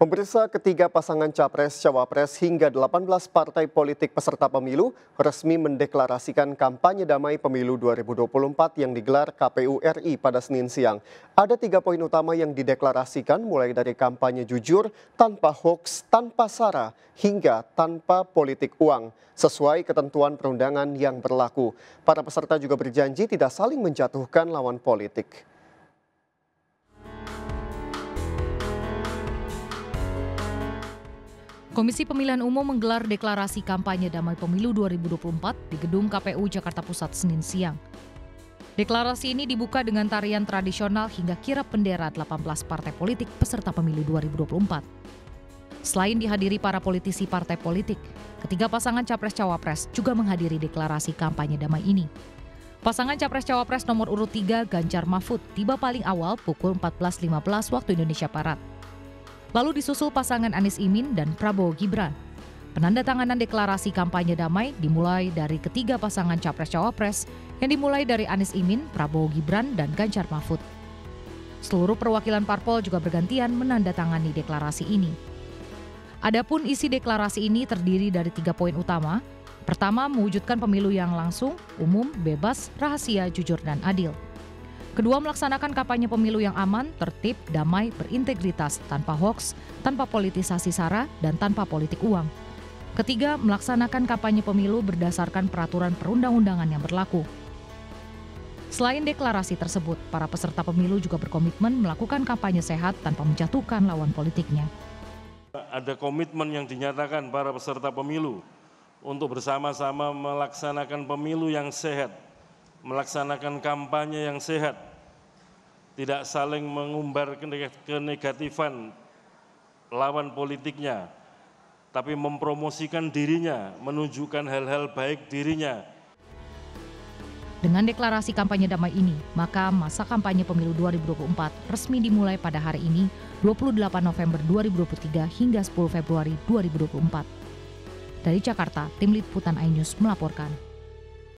Pemirsa, ketiga pasangan Capres-Cawapres hingga 18 partai politik peserta pemilu resmi mendeklarasikan kampanye damai pemilu 2024 yang digelar KPU RI pada Senin siang. Ada 3 poin utama yang dideklarasikan, mulai dari kampanye jujur, tanpa hoaks, tanpa sara, hingga tanpa politik uang, sesuai ketentuan perundangan yang berlaku. Para peserta juga berjanji tidak saling menjatuhkan lawan politik. Komisi Pemilihan Umum menggelar deklarasi kampanye damai pemilu 2024 di Gedung KPU Jakarta Pusat Senin siang. Deklarasi ini dibuka dengan tarian tradisional hingga kirap bendera 18 partai politik peserta pemilu 2024. Selain dihadiri para politisi partai politik, ketiga pasangan Capres-Cawapres juga menghadiri deklarasi kampanye damai ini. Pasangan Capres-Cawapres nomor urut 3 Ganjar Mahfud tiba paling awal pukul 14.15 waktu Indonesia Barat. Lalu disusul pasangan Anies Imin dan Prabowo Gibran. Penandatanganan deklarasi kampanye damai dimulai dari ketiga pasangan Capres-Cawapres yang dimulai dari Anies Imin, Prabowo Gibran, dan Ganjar Mahfud. Seluruh perwakilan parpol juga bergantian menandatangani deklarasi ini. Adapun isi deklarasi ini terdiri dari 3 poin utama. Pertama, mewujudkan pemilu yang langsung, umum, bebas, rahasia, jujur, dan adil. Kedua, melaksanakan kampanye pemilu yang aman, tertib, damai, berintegritas, tanpa hoaks, tanpa politisasi sara, dan tanpa politik uang. Ketiga, melaksanakan kampanye pemilu berdasarkan peraturan perundang-undangan yang berlaku. Selain deklarasi tersebut, para peserta pemilu juga berkomitmen melakukan kampanye sehat tanpa menjatuhkan lawan politiknya. Ada komitmen yang dinyatakan para peserta pemilu untuk bersama-sama melaksanakan pemilu yang sehat, melaksanakan kampanye yang sehat, tidak saling mengumbar kenegatifan lawan politiknya, tapi mempromosikan dirinya, menunjukkan hal-hal baik dirinya. Dengan deklarasi kampanye damai ini, maka masa kampanye pemilu 2024 resmi dimulai pada hari ini, 28 November 2023 hingga 10 Februari 2024. Dari Jakarta, Tim Liputan iNews melaporkan.